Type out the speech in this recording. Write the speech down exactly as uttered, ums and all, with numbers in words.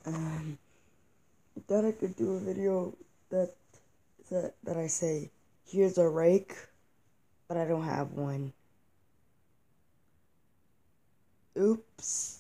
Um, I thought I could do a video that that that I say, here's a rake, but I don't have one. Oops.